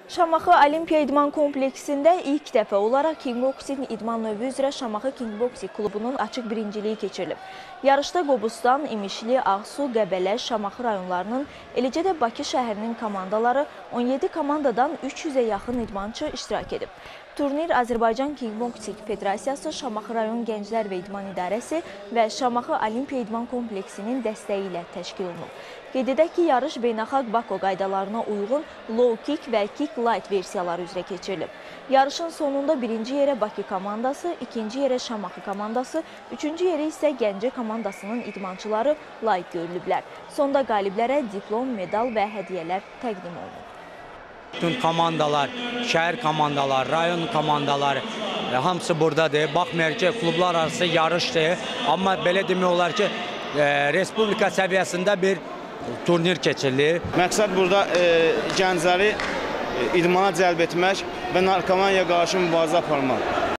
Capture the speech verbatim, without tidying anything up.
Şamaxı Olimpiya İdman Kompleksində ilk dəfə olaraq kickboksing idman növü üzrə Şamaxı Kickboksing klubunun açıq birinciliyi keçirilib. Yarışda Qobustan, İmişli, Ağsu, Qəbələ, Şamaxı rayonlarının, eləcə də Bakı şəhərinin komandaları on yeddi komandadan üç yüzə yaxın idmançı iştirak edib. Turnir Azərbaycan Kickboksing Federasiyası, Şamaxı rayon Gənclər və İdman İdarəsi və Şamaxı Olimpiya İdman Kompleksinin dəstəyi ilə təşkil olunub. Qeyd edək ki, yarış beynəlxalq Bako qaydalarına uyğun low kick və kick light versiyaları üzrə keçirilib. Yarışın sonunda birinci yerə Bakı komandası, ikinci yerə Şamaxı komandası, üçüncü yerə isə Gəncə komandasının idmançıları layiq görülüblər. Sonda qaliblərə diplom, medal və hədiyyələr təqdim olunub. Bütün komandalar, şəhər komandaları, rayon komandaları hamısı buradadır. Baxmayaraq ki, klublar arası yarışdır. Amma belə demək olar ki, respublika səviyyəsində bir turnir keçirilir. Məqsəd burada e, gəncləri e, idmana cəlb etmək və narkomaniya qarşı mübarizə aparmaq.